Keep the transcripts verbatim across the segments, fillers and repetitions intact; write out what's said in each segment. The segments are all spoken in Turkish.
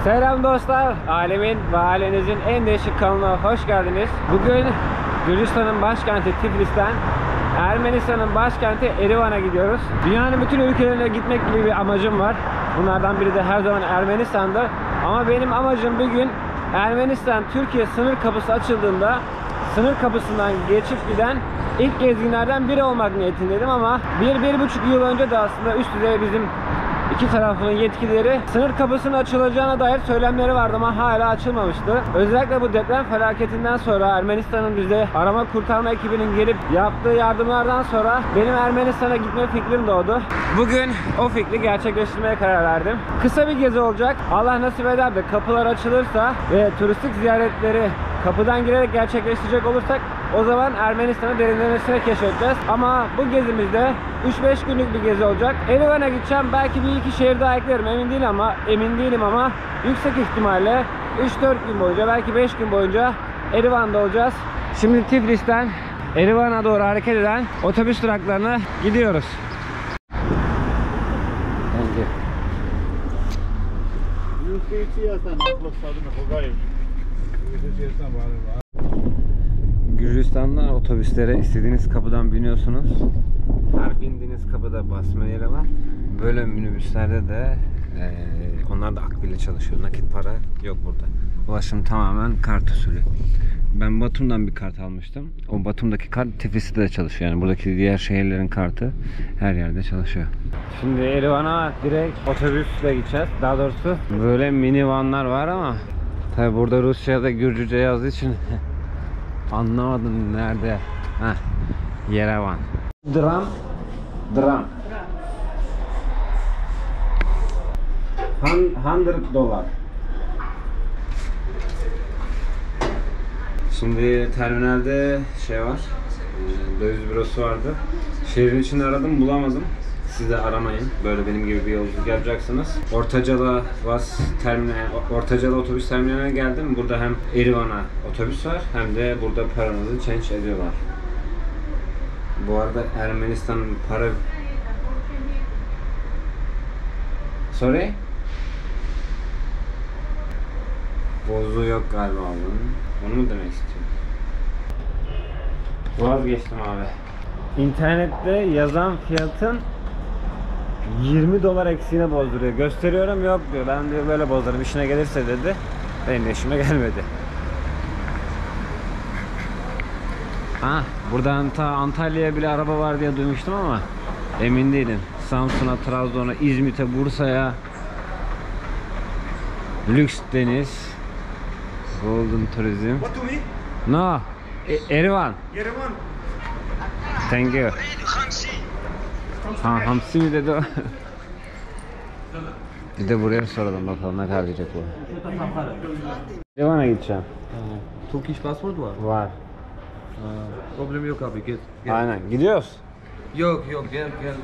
Selam dostlar, alemin ve ailenizin en değişik kanalına hoş geldiniz. Bugün Gürcistan'ın başkenti Tiflis'ten Ermenistan'ın başkenti Erivan'a gidiyoruz. Dünyanın bütün ülkelerine gitmek gibi bir amacım var. Bunlardan biri de her zaman Ermenistan'da. Ama benim amacım bir gün Ermenistan-Türkiye sınır kapısı açıldığında sınır kapısından geçip giden ilk gezginlerden biri olmak niyetindeydim ama bir, bir buçuk yıl önce de aslında üst düzey bizim İki tarafın yetkilileri sınır kapısının açılacağına dair söylemleri vardı ama hala açılmamıştı. Özellikle bu deprem felaketinden sonra Ermenistan'ın bize arama kurtarma ekibinin gelip yaptığı yardımlardan sonra benim Ermenistan'a gitme fikrim doğdu. Bugün o fikri gerçekleştirmeye karar verdim. Kısa bir gezi olacak. Allah nasip eder de kapılar açılırsa ve turistik ziyaretleri kapıdan girerek gerçekleştirecek olursak o zaman Ermenistan'ı derinlemesine keşfedeceğiz. Ama bu gezimizde üç beş günlük bir gezi olacak. Erivan'a gideceğim. Belki bir iki şehir daha eklerim. Emin değilim ama emin değilim ama yüksek ihtimalle üç dört gün boyunca, belki beş gün boyunca Erivan'da olacağız. Şimdi Tiflis'ten Erivan'a doğru hareket eden otobüs duraklarına gidiyoruz. Gürcistan'da otobüslere istediğiniz kapıdan biniyorsunuz. Her bindiğiniz kapıda basma yeri var. Böyle minibüslerde de e, onlar da akbilli çalışıyor. Nakit para yok burada. Ulaşım tamamen kart usulü. Ben Batum'dan bir kart almıştım. O Batum'daki kart Tiflis'te de çalışıyor. Yani buradaki diğer şehirlerin kartı her yerde çalışıyor. Şimdi Erivan'a direkt otobüsle gideceğiz. Daha doğrusu böyle minivanlar var ama tabi burada Rusya'da Gürcüce yazdığı için anlamadım nerede. Heh, Yerevan. Dram. Dram. yüz dolar. Şimdi terminalde şey var. Döviz bürosu vardı. Şehrin içinde aradım, bulamadım. Siz de aramayın. Böyle benim gibi bir yolculuk yapacaksınız. Ortacala Vas terminal, Ortacala otobüs terminaline geldim. Burada hem Erivan'a otobüs var hem de burada paranızı change ediyorlar. Bu arada Ermenistan para... Sorry? Bozu yok galiba bunun. Onu mu demek istiyorum? Vazgeçtim abi. İnternette yazan fiyatın yirmi dolar eksiğine bozduruyor. Gösteriyorum, yok diyor. Ben diyor böyle bozdururum. İşine gelirse dedi. Benim de işime gelmedi. Ha, buradan ta Antalya'ya bile araba var diye duymuştum ama emin değilim. Samsun'a, Trabzon'a, İzmit'e, Bursa'ya lüks deniz, Golden Turizm. Batumi? No, e Erivan. Yerevan. Thank you. Ha, hamsi mi dedi o? Bir de buraya soralım bakalım ne kadar diyecek bu. Erivan'a gideceğim. Turkish passport var. Var. Problem yok abi, gel. gel. Aynen, gidiyoruz. Yok yok, gel gel.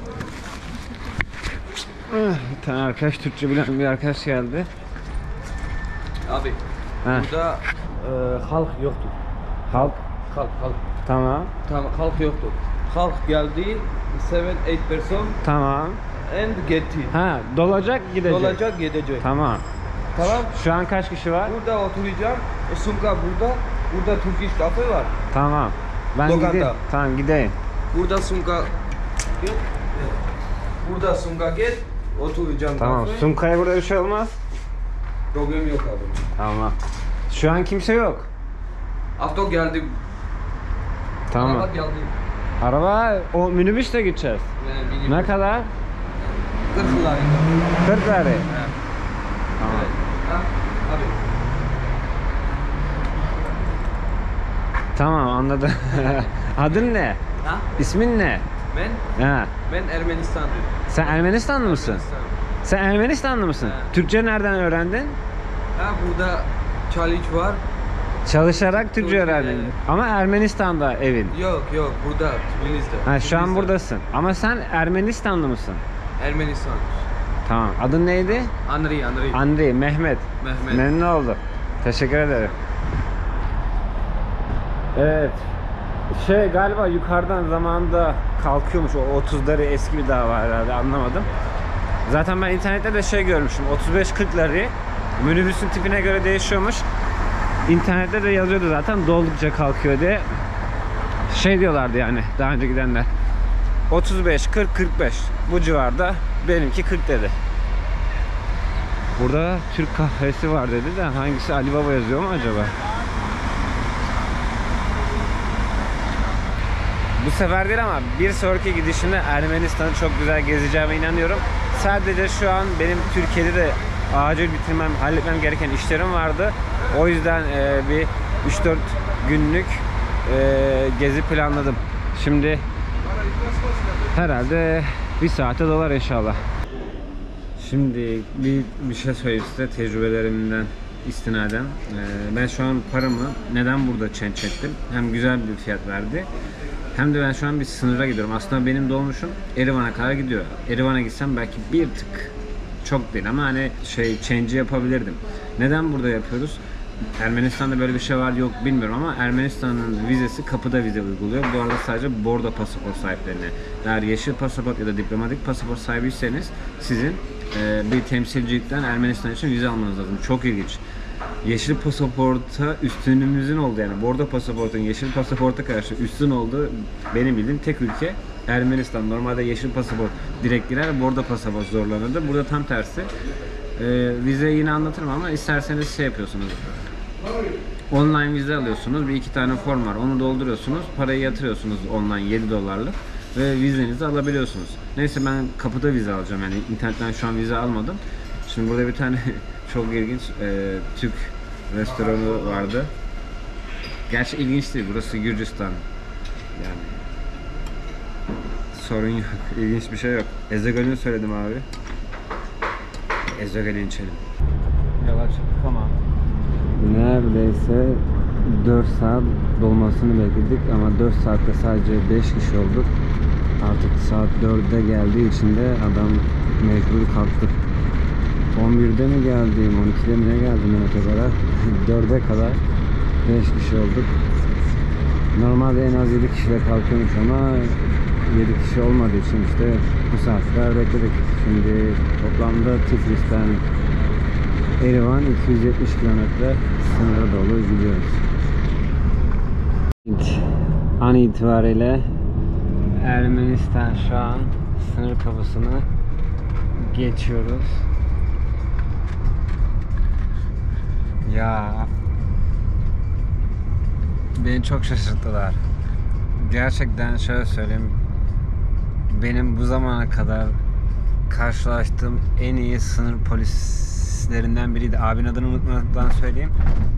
Bir tane arkadaş, Türkçe bilen bir arkadaş geldi. Abi, Heh. burada e, halk yoktur. Halk. Halk, halk. Tamam. Tamam, halk yoktur. Halk geldi, seven eight person Tamam. and gitti. Ha, dolacak gidecek. Dolacak, gidecek. Tamam. Tamam. Şu an kaç kişi var? Burada oturacağım. E, Sumka burada. Burada Turkish cafe var. Tamam. Ben Lokanta. gideyim. Tamam, gideyim. Burada Sumka gel. Burada Sumka gel. Oturacağım. Tamam. Kafe. Sumkaya burada bir şey olmaz. Problem yok abi. Tamam. Şu an kimse yok. Avto geldi. Tamam. Araba geldi. Araba, o minibüsle gideceğiz. Ne, Ne kadar? kırk lira. kırk lira. Evet. Tamam. Evet. Ha? Abi. Tamam, anladım. Adın ne? Ha? İsmin ne? Ben? Ha. Ben Ermenistanlıyım. Sen Ermenistanlı mısın? Ermenistan. Sen Ermenistanlı mısın? Ha. Türkçe nereden öğrendin? Ha, burada challenge var. Çalışarak Türkçe Türkçe, öğrendin. evet. Ama Ermenistan'da evin. Yok yok, burada Tbilis'te. Ha, şu an Tbilis'te. buradasın. Ama sen Ermenistanlı mısın? Ermenistan. Tamam. Adın neydi? Andrei, Andrei. Andrei, Mehmet. Mehmet. Memnun oldum. Teşekkür ederim. Evet. Şey, galiba yukarıdan zamanında kalkıyormuş. O otuzları eski bir dağ var herhalde, anlamadım. Zaten ben internette de şey görmüşüm. otuz beş kırk lari Minibüsün tipine göre değişiyormuş. İnternette de yazıyordu zaten doldukça kalkıyor diye. Şey diyorlardı yani daha önce gidenler. otuz beş, kırk, kırk beş bu civarda, benimki kırk dedi. Burada Türk kahvesi var dedi de hangisi, Ali Baba yazıyor mu acaba? Bu sefer değil ama bir sonraki gidişimde Ermenistan'ı çok güzel gezeceğime inanıyorum. Sadece şu an benim Türkiye'de de acil bitirmem, halletmem gereken işlerim vardı. O yüzden e, bir üç dört günlük e, gezi planladım. Şimdi herhalde bir saate dolar inşallah. Şimdi bir, bir şey söyleyeyim size tecrübelerimden istinaden. Ee, ben şu an paramı neden burada change ettim? Hem güzel bir fiyat verdi. Hem de ben şu an bir sınıra gidiyorum. Aslında benim dolmuşum Erivan'a kadar gidiyor. Erivan'a gitsem belki bir tık çok değil ama hani şey change yapabilirdim. Neden burada yapıyoruz? Ermenistan'da böyle bir şey var yok bilmiyorum ama Ermenistan'ın vizesi kapıda vize uyguluyor. Bu arada sadece bordo pasaport sahiplerine. Eğer yeşil pasaport ya da diplomatik pasaport sahibiyseniz sizin e, bir temsilcilikten Ermenistan için vize almanız lazım. Çok ilginç. Yeşil pasaporta üstünlüğümüzün oldu yani. Bordo pasaportun yeşil pasaporta karşı üstün olduğu benim bildiğim tek ülke Ermenistan. Normalde yeşil pasaport direkt girer, bordo pasaport zorlanırdı. Burada tam tersi. E, vizeyi yine anlatırım ama isterseniz şey yapıyorsunuz. Online vize alıyorsunuz. Bir iki tane form var. Onu dolduruyorsunuz. Parayı yatırıyorsunuz online yedi dolarlık ve vizenizi alabiliyorsunuz. Neyse ben kapıda vize alacağım. Yani internetten şu an vize almadım. Şimdi burada bir tane çok ilginç e, Türk restoranı vardı. Gerçi ilginç değil. Burası Gürcistan. Yani sorun yok. İlginç bir şey yok. Ezogelin söyledim abi. Ezogelin içelim. Yola çıktık ama neredeyse dört saat dolmasını bekledik ama dört saatte sadece beş kişi olduk. Artık saat dörde geldiği için de adam mecbur kalktı. on birde mi geldim, on ikide mi ne geldim ben otogara? dörde kadar beş kişi olduk. Normalde en az yedi kişiyle kalkıyormuş ama yedi kişi olmadığı için işte bu saatler bekledik. Şimdi toplamda Tiflis'ten Erivan iki yüz yetmiş kilometre sınıra doğru gidiyoruz. An itibariyle Ermenistan şu an sınır kapısını geçiyoruz. Ya beni çok şaşırttılar. Gerçekten şöyle söyleyeyim, benim bu zamana kadar karşılaştığım en iyi sınır polislerinden biriydi. Abinin adını unutmadan söyleyeyim.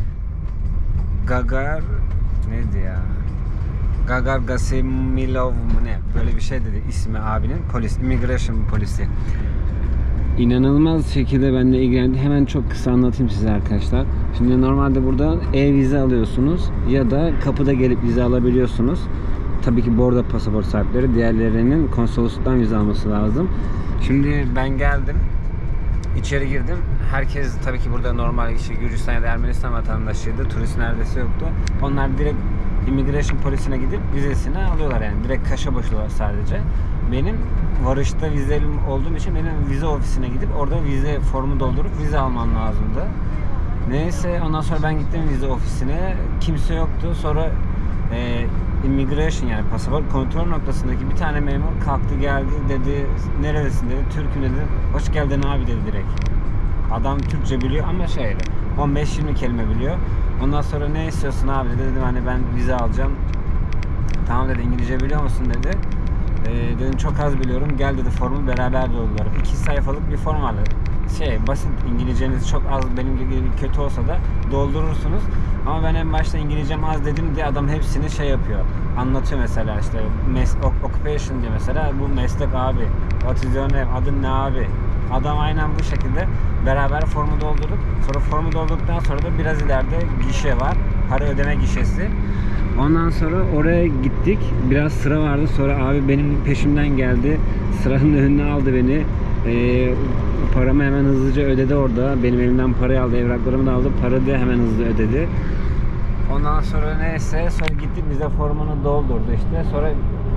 Gagar neydi ya? Gagar Gasimilov mu ne? Böyle bir şey dedi ismi abinin. Polis, immigration polisi. İnanılmaz şekilde benimle ilgilendi. Hemen çok kısa anlatayım size arkadaşlar. Şimdi normalde burada e-vize alıyorsunuz ya da kapıda gelip vize alabiliyorsunuz. Tabii ki bordo pasaport sahipleri, diğerlerinin konsolosluktan vize alması lazım. Şimdi ben geldim, içeri girdim. Herkes tabii ki burada normal işte Gürcistan ya da Ermenistan vatandaşıydı. Turist neredeyse yoktu. Onlar direkt immigration polisine gidip vizesini alıyorlar yani. Direkt kaşa başlıyorlar sadece. Benim varışta vizelim olduğum için benim vize ofisine gidip orada vize formu doldurup vize almam lazımdı. Neyse ondan sonra ben gittim vize ofisine. Kimse yoktu. Sonra e, immigration yani pasaport kontrol noktasındaki bir tane memur kalktı geldi dedi neredesin dedi. Türk'üm dedi. Hoş geldin abi dedi direkt. Adam Türkçe biliyor ama şeyle on beş yirmi kelime biliyor. Ondan sonra ne istiyorsun abi dedi. Dedim hani ben vize alacağım. Tamam dedi, İngilizce biliyor musun dedi. Ee, dedim çok az biliyorum. Gel dedi, formu beraber dolduralım. İki sayfalık bir form vardı. Şey basit, İngilizceniz çok az benim gibi kötü olsa da doldurursunuz. Ama ben en başta İngilizcem az dedim diye adam hepsini şey yapıyor. Anlatıyor mesela işte mes occupation diyor mesela. Bu meslek abi. What is your name? Adın ne abi? Adam aynen bu şekilde beraber formu doldurduk. Sonra formu doldurduktan sonra da biraz ileride gişe var. Para ödeme gişesi. Ondan sonra oraya gittik. Biraz sıra vardı. Sonra abi benim peşimden geldi. Sıranın önüne aldı beni. Ee, paramı hemen hızlıca ödedi orada. Benim elimden parayı aldı. Evraklarımı da aldı. Para da hemen hızlı ödedi. Ondan sonra neyse sonra gittik vize formunu doldurdu işte. Sonra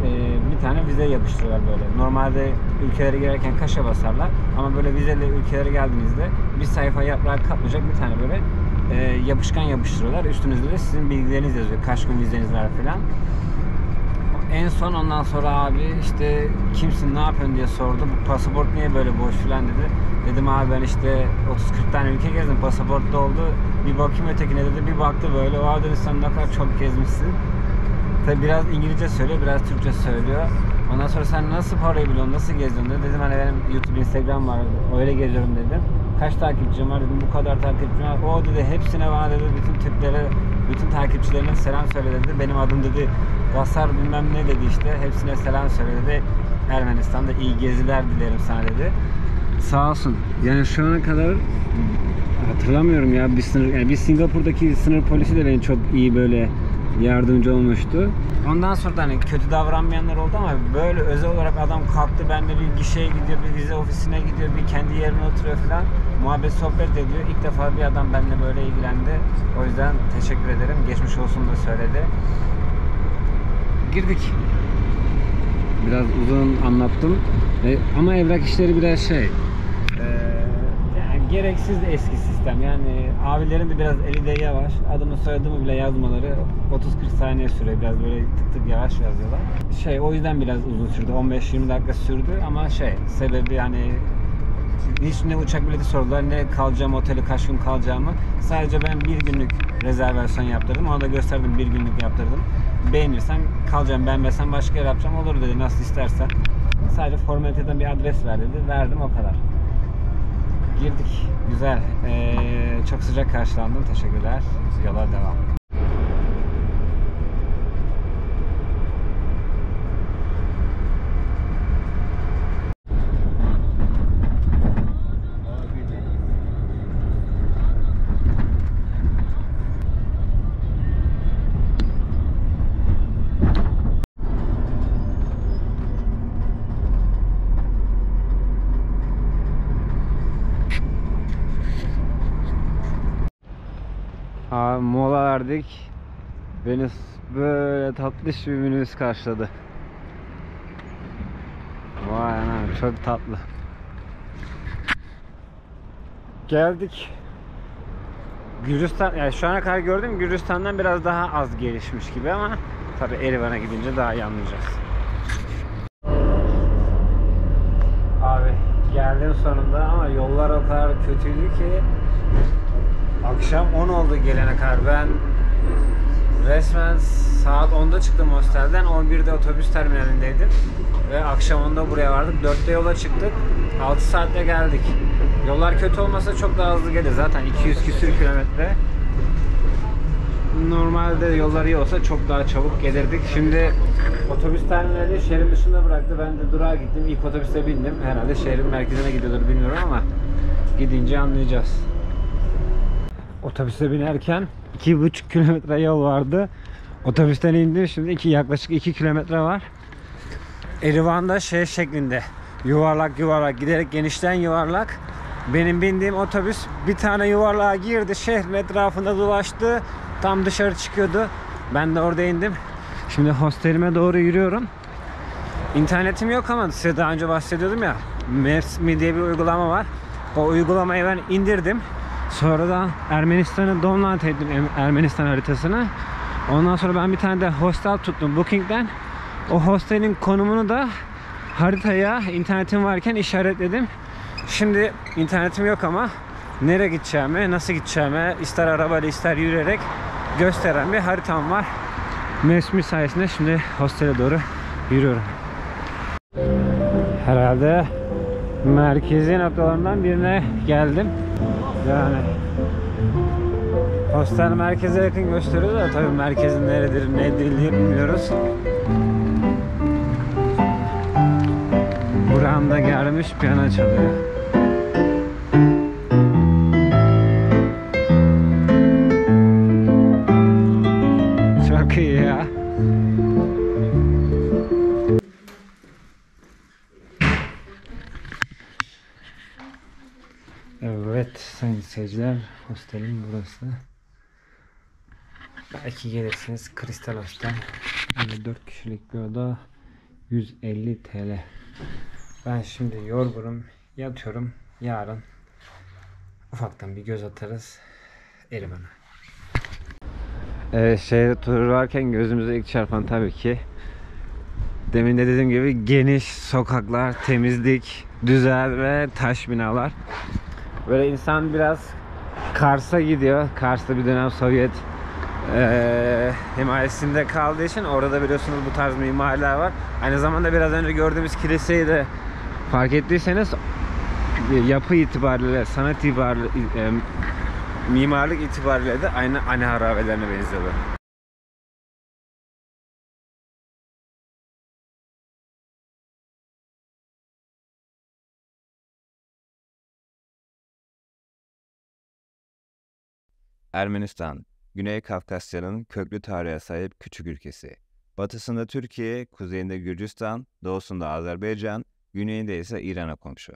e, bir tane vize yapıştırıyorlar böyle. Normalde ülkelere girerken kaşe basarlar ama böyle vizeli ülkelere geldiğinizde bir sayfa yaprağı kaplayacak bir tane böyle e, yapışkan yapıştırıyorlar. Üstünüzde de sizin bilgileriniz yazıyor. Kaç gün vizeniz var falan. En son ondan sonra abi işte kimsin ne yapıyorsun diye sordu. Bu pasaport niye böyle boş filan dedi. Dedim abi ben işte otuz kırk tane ülke gezdim. Pasaport doldu. Bir bakayım ötekine dedi. Bir baktı böyle. O dedi sen ne kadar çok gezmişsin. Tabi biraz İngilizce söylüyor, biraz Türkçe söylüyor. Ondan sonra sen nasıl parayı biliyorsun, nasıl geziyorsun dedi. Dedim hani benim YouTube, Instagram var, öyle geziyorum dedim. Kaç takipçim var dedim, bu kadar takipçim var. O dedi hepsine bana dedi, bütün Türklere, bütün takipçilerine selam söyle dedi. Benim adım dedi Gasar bilmem ne dedi işte. Hepsine selam söyle dedi. Ermenistan'da iyi geziler dilerim sana dedi. Sağ olsun. Yani şu ana kadar hatırlamıyorum ya bir sınır, yani bir Singapur'daki sınır polisi de beni çok iyi böyle yardımcı olmuştu. Ondan sonra da hani kötü davranmayanlar oldu ama böyle özel olarak adam kalktı benimle bir gişeye gidiyor, bir vize ofisine gidiyor, bir kendi yerine oturuyor falan. Muhabbet sohbet ediyor. İlk defa bir adam benimle böyle ilgilendi. O yüzden teşekkür ederim. Geçmiş olsun da söyledi. Girdik. Biraz uzun anlattım. E, ama evrak işleri biraz şey. E, yani gereksiz eski sistem. Yani abilerin de biraz eli de yavaş. Adımı soyadımı bile yazmaları otuz kırk saniye sürüyor. Biraz böyle tık tık yavaş yazıyorlar. Şey o yüzden biraz uzun sürdü. on beş yirmi dakika sürdü ama şey sebebi yani hiç ne uçak bileti sordular ne kalacağım oteli kaç gün kalacağımı. Sadece ben bir günlük rezervasyon yaptırdım. Ona da gösterdim bir günlük yaptırdım. Beğenirsen kalacağım, beğenmezsen başka yer yapacağım olur dedi nasıl istersen. Sadece formaliteden bir adres ver dedi. Verdim o kadar. Girdik. Güzel. Ee, çok sıcak karşılandım. Teşekkürler. Yola devam. Abi mola verdik. Beni böyle tatlış bir minibüs karşıladı. Vay anam çok tatlı. Geldik. Gürcistan, yani şu ana kadar gördüğüm Gürcistan'dan biraz daha az gelişmiş gibi ama tabi Erivan'a gidince daha iyi anlayacağız. Abi geldim sonunda ama yollar o kadar kötüydü ki akşam on oldu gelene kadar. Ben resmen saat onda çıktım hostelden, on birde otobüs terminalindeydim ve akşam onda buraya vardık. dörtte yola çıktık, altı saatte geldik. Yollar kötü olmasa çok daha hızlı gelir. Zaten iki yüz küsür kilometre. Normalde yollar iyi olsa çok daha çabuk gelirdik. Şimdi otobüs terminali şehrin dışında bıraktı. Ben de durağa gittim. İlk otobüse bindim. Herhalde şehrin merkezine gidiyordur bilmiyorum ama gidince anlayacağız. Otobüse binerken iki buçuk kilometre yol vardı. Otobüsten indim. Şimdi iki, yaklaşık iki kilometre var. Erivan'da şey şeklinde yuvarlak yuvarlak giderek genişten yuvarlak. Benim bindiğim otobüs bir tane yuvarlığa girdi. Şehrin etrafında dolaştı. Tam dışarı çıkıyordu. Ben de orada indim. Şimdi hostelime doğru yürüyorum. İnternetim yok ama size daha önce bahsediyordum ya. Maps Me diye bir uygulama var. O uygulamayı ben indirdim. Sonradan Ermenistan'ı download ettim, Ermenistan haritasını. Ondan sonra ben bir tane de hostel tuttum Booking'den. O hostelin konumunu da haritaya internetim varken işaretledim. Şimdi internetim yok ama nereye gideceğimi, nasıl gideceğimi ister arabayla ister yürüyerek gösteren bir haritam var. Maps Me sayesinde şimdi hostele doğru yürüyorum. Herhalde merkezi noktalarından birine geldim. Yani hostel merkeze yakın gösteriyor da tabii merkezin neredir ne edildiğini bilmiyoruz. Buramda gelmiş piyano çalıyor. Çok iyi ya. Evet sayın seyirciler, hostelin burası. Belki gelirsiniz, Kristal Hostel. Yani dört kişilik bir oda, yüz elli T L. Ben şimdi yorgunum, yatıyorum. Yarın ufaktan bir göz atarız Erivan'a. Evet, şehir turu varken gözümüze ilk çarpan tabii ki demin de dediğim gibi geniş sokaklar, temizlik, düzen ve taş binalar. Böyle insan biraz Kars'a gidiyor. Kars'ta bir dönem Sovyet e, himayesinde kaldığı için orada biliyorsunuz bu tarz mimariler var. Aynı zamanda biraz önce gördüğümüz kiliseyi de fark ettiyseniz yapı itibariyle, sanat itibariyle, e, mimarlık itibariyle de aynı Ani harabelerine benziyorlar. Ermenistan, Güney Kafkasya'nın köklü tarihe sahip küçük ülkesi. Batısında Türkiye, kuzeyinde Gürcistan, doğusunda Azerbaycan, güneyinde ise İran'a komşu.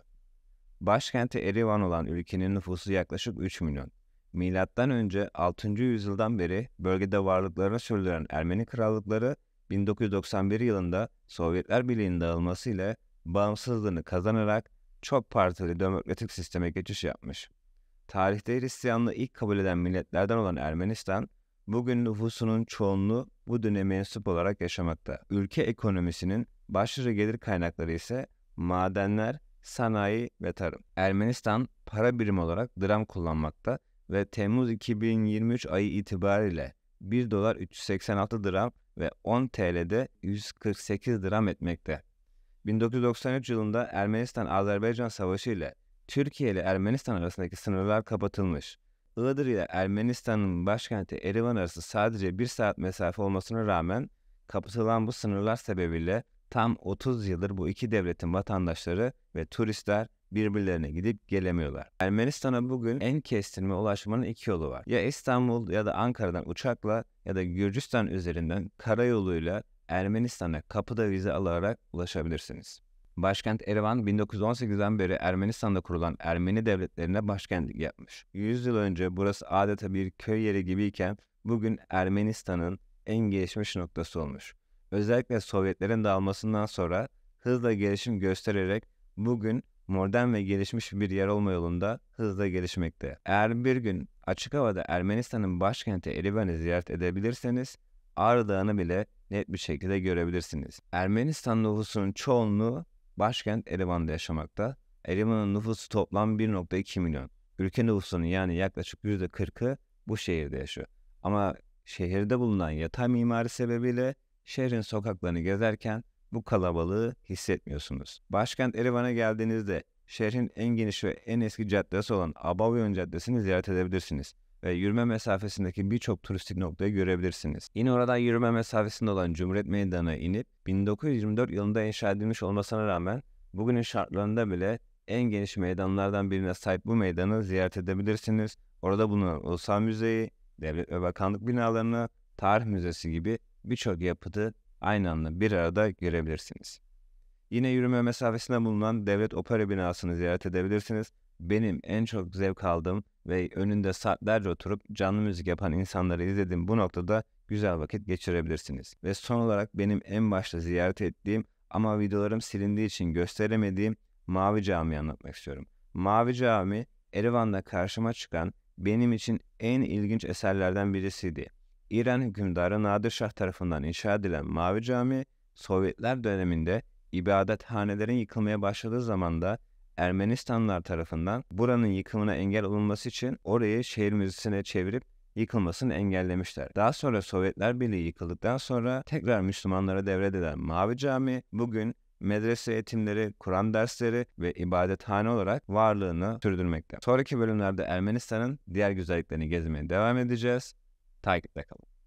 Başkenti Erivan olan ülkenin nüfusu yaklaşık üç milyon. Milattan önce altıncı yüzyıldan beri bölgede varlıklarını sürdüren Ermeni krallıkları bin dokuz yüz doksan bir yılında Sovyetler Birliği'nin dağılmasıyla bağımsızlığını kazanarak çok partili demokratik sisteme geçiş yapmış. Tarihte Hristiyanlığı ilk kabul eden milletlerden olan Ermenistan, bugün nüfusunun çoğunluğu bu döneme mensup olarak yaşamakta. Ülke ekonomisinin başlıca gelir kaynakları ise madenler, sanayi ve tarım. Ermenistan para birimi olarak dram kullanmakta ve Temmuz iki bin yirmi üç ayı itibariyle bir dolar üç yüz seksen altı dram ve on T L'de yüz kırk sekiz dram etmekte. bin dokuz yüz doksan üç yılında Ermenistan-Azerbaycan Savaşı ile Türkiye ile Ermenistan arasındaki sınırlar kapatılmış. Iğdır ile Ermenistan'ın başkenti Erivan arası sadece bir saat mesafe olmasına rağmen kapatılan bu sınırlar sebebiyle tam otuz yıldır bu iki devletin vatandaşları ve turistler birbirlerine gidip gelemiyorlar. Ermenistan'a bugün en kestirme ulaşmanın iki yolu var. Ya İstanbul ya da Ankara'dan uçakla ya da Gürcistan üzerinden karayoluyla Ermenistan'a kapıda vize alarak ulaşabilirsiniz. Başkent Erivan bin dokuz yüz on sekizden beri Ermenistan'da kurulan Ermeni devletlerine başkentlik yapmış. yüz yıl önce burası adeta bir köy yeri gibiyken bugün Ermenistan'ın en gelişmiş noktası olmuş. Özellikle Sovyetlerin dağılmasından sonra hızla gelişim göstererek bugün modern ve gelişmiş bir yer olma yolunda hızla gelişmekte. Eğer bir gün açık havada Ermenistan'ın başkenti Erivan'ı ziyaret edebilirseniz Ağrı Dağı'nı bile net bir şekilde görebilirsiniz. Ermenistan nüfusunun çoğunluğu başkent Erivan'da yaşamakta. Erivan'ın nüfusu toplam bir nokta iki milyon. Ülke nüfusunun yani yaklaşık yüzde kırkı bu şehirde yaşıyor. Ama şehirde bulunan yatay mimari sebebiyle şehrin sokaklarını gezerken bu kalabalığı hissetmiyorsunuz. Başkent Erivan'a geldiğinizde şehrin en geniş ve en eski caddesi olan Abavyon Caddesi'ni ziyaret edebilirsiniz ve yürüme mesafesindeki birçok turistik noktayı görebilirsiniz. Yine oradan yürüme mesafesinde olan Cumhuriyet Meydanı'na inip bin dokuz yüz yirmi dört yılında inşa edilmiş olmasına rağmen bugünün şartlarında bile en geniş meydanlardan birine sahip bu meydanı ziyaret edebilirsiniz. Orada bulunan Ulusal Müzeyi, devlet ve bakanlık binalarını, tarih müzesi gibi birçok yapıtı aynı anda bir arada görebilirsiniz. Yine yürüme mesafesinde bulunan Devlet Opera binasını ziyaret edebilirsiniz. Benim en çok zevk aldığım ve önünde saatlerce oturup canlı müzik yapan insanları izlediğim bu noktada güzel vakit geçirebilirsiniz. Ve son olarak benim en başta ziyaret ettiğim ama videolarım silindiği için gösteremediğim Mavi Cami'yi anlatmak istiyorum. Mavi Cami, Erivan'da karşıma çıkan benim için en ilginç eserlerden birisiydi. İran hükümdarı Nadir Şah tarafından inşa edilen Mavi Cami, Sovyetler döneminde ibadethanelerin yıkılmaya başladığı zamanda Ermenistanlılar tarafından buranın yıkımına engel olunması için orayı şehir müzesine çevirip yıkılmasını engellemişler. Daha sonra Sovyetler Birliği yıkıldıktan sonra tekrar Müslümanlara devredilen Mavi Cami bugün medrese eğitimleri, Kur'an dersleri ve ibadethane olarak varlığını sürdürmekte. Sonraki bölümlerde Ermenistan'ın diğer güzelliklerini gezmeye devam edeceğiz. Takipte kalın.